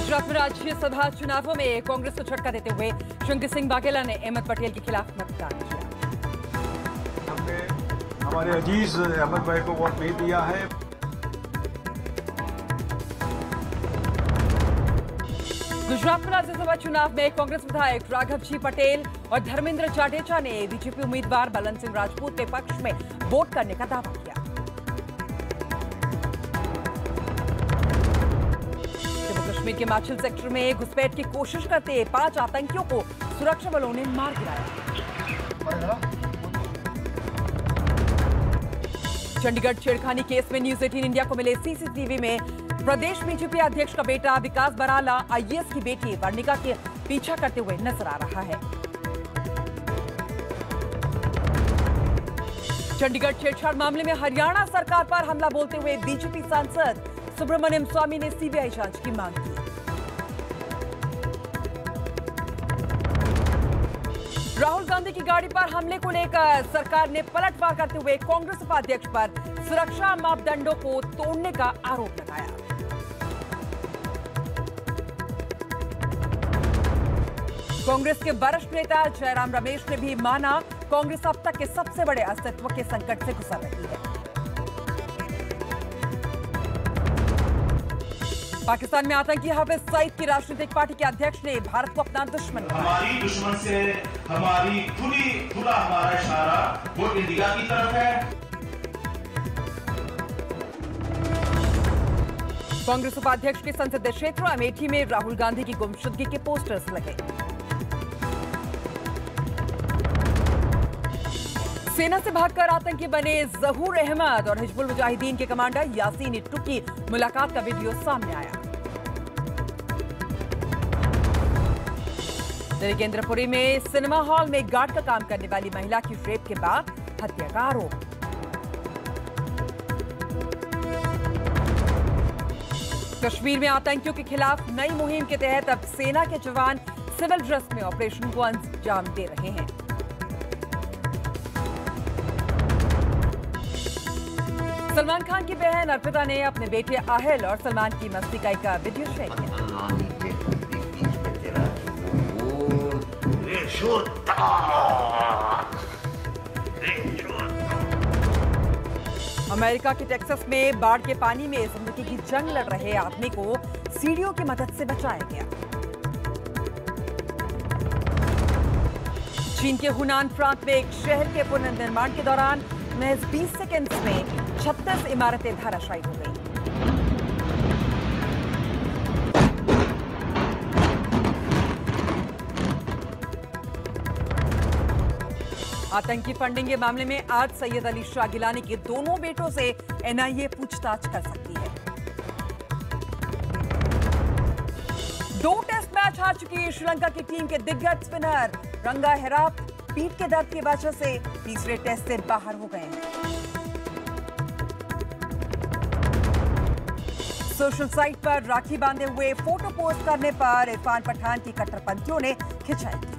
गुजरात में राज्यसभा चुनावों में कांग्रेस को झटका देते हुए शंकर सिंह वाघेला ने अहमद पटेल के खिलाफ मतदान किया। हमने हमारे अजीज अहमद भाई को वोट नहीं दिया है। गुजरात में राज्यसभा चुनाव में कांग्रेस विधायक राघव जी पटेल और धर्मेंद्र जाडेजा ने बीजेपी उम्मीदवार बलन सिंह राजपूत के पक्ष में वोट करने का दावा किया। कश्मीर के माछिल सेक्टर में घुसपैठ की कोशिश करते 5 आतंकियों को सुरक्षा बलों ने मार गिराया। चंडीगढ़ छेड़खानी केस में न्यूज 18 इंडिया को मिले सीसीटीवी में प्रदेश बीजेपी अध्यक्ष का बेटा विकास बराला आईएएस की बेटी वर्णिका के पीछा करते हुए नजर आ रहा है। चंडीगढ़ छेड़छाड़ मामले में हरियाणा सरकार पर हमला बोलते हुए बीजेपी सांसद सुब्रमण्यम स्वामी ने सीबीआई जांच की मांग की। राहुल गांधी की गाड़ी पर हमले को लेकर सरकार ने पलटवार करते हुए कांग्रेस उपाध्यक्ष पर सुरक्षा मापदंडों को तोड़ने का आरोप लगाया। कांग्रेस के वरिष्ठ नेता जयराम रमेश ने भी माना कांग्रेस अब तक के सबसे बड़े अस्तित्व के संकट से गुजर रही है। पाकिस्तान में आतंकी हाफिज सईद की राजनीतिक पार्टी के अध्यक्ष ने भारत को अपना दुश्मन बताया। हमारी दुश्मन से हमारी खुला हमारा इशारा वो इंडिया की तरफ है। कांग्रेस उपाध्यक्ष के संसदीय क्षेत्र अमेठी में राहुल गांधी की गुमशुदगी के पोस्टर्स लगे। सेना से भागकर आतंकी बने जहूर अहमद और हिजबुल मुजाहिदीन के कमांडर यासीन इट्टू की मुलाकात का वीडियो सामने आया। दिल्ली के इंद्रपुरी में सिनेमा हॉल में गार्ड का काम करने वाली महिला की रेप के बाद हत्या का आरोप। कश्मीर में आतंकियों के खिलाफ नई मुहिम के तहत अब सेना के जवान सिविल ड्रेस में ऑपरेशन को अंजाम दे रहे हैं। सलमान खान की बहन अर्पिता ने अपने बेटे आहिल और सलमान की मस्ती का एक वीडियो शेयर किया। अमेरिका के टेक्सास में बाढ़ के पानी में जिंदगी की जंग लड़ रहे आदमी को सीढ़ियों की मदद से बचाया गया। चीन के हुनान प्रांत में एक शहर के पुनर्निर्माण के दौरान महज 20 सेकेंड्स में 36 इमारतें धराशायी हो गई। आतंकी फंडिंग के मामले में आज सैयद अली शाह गिलानी के दोनों बेटों से एनआईए पूछताछ कर सकती है। 2 टेस्ट मैच हार चुकी श्रीलंका की टीम के दिग्गज स्पिनर रंगा हेराप पीठ के दर्द की वजह से तीसरे टेस्ट से बाहर हो गए हैं। सोशल साइट पर राखी बांधे हुए फोटो पोस्ट करने पर इरफान पठान की कट्टरपंथियों ने खिंचाई।